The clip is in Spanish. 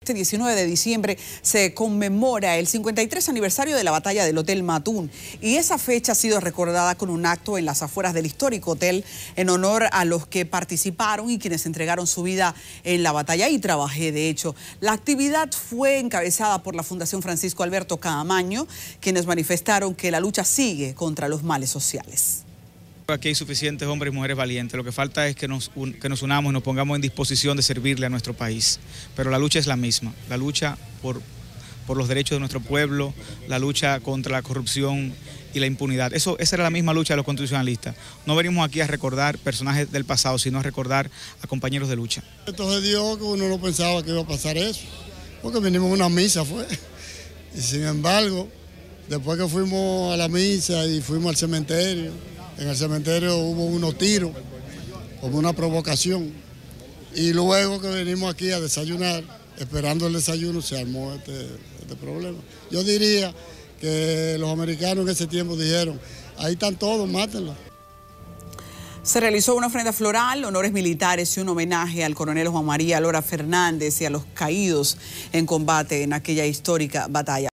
Este 19 de diciembre se conmemora el 53 aniversario de la batalla del Hotel Matún y esa fecha ha sido recordada con un acto en las afueras del histórico hotel en honor a los que participaron y quienes entregaron su vida en la batalla. Y trabajé, de hecho. La actividad fue encabezada por la Fundación Francisco Alberto Caamaño, quienes manifestaron que la lucha sigue contra los males sociales. Aquí hay suficientes hombres y mujeres valientes, lo que falta es que nos unamos y nos pongamos en disposición de servirle a nuestro país. Pero la lucha es la misma, la lucha por los derechos de nuestro pueblo, la lucha contra la corrupción y la impunidad. Esa era la misma lucha de los constitucionalistas. No venimos aquí a recordar personajes del pasado, sino a recordar a compañeros de lucha. Esto se dio que uno no pensaba que iba a pasar eso, porque vinimos a una misa, fue. Y sin embargo, después que fuimos a la misa y fuimos al cementerio, en el cementerio hubo unos tiros, como una provocación. Y luego que venimos aquí a desayunar, esperando el desayuno, se armó este problema. Yo diría que los americanos en ese tiempo dijeron, ahí están todos, mátenlos. Se realizó una ofrenda floral, honores militares y un homenaje al coronel Juan María Lora Fernández y a los caídos en combate en aquella histórica batalla.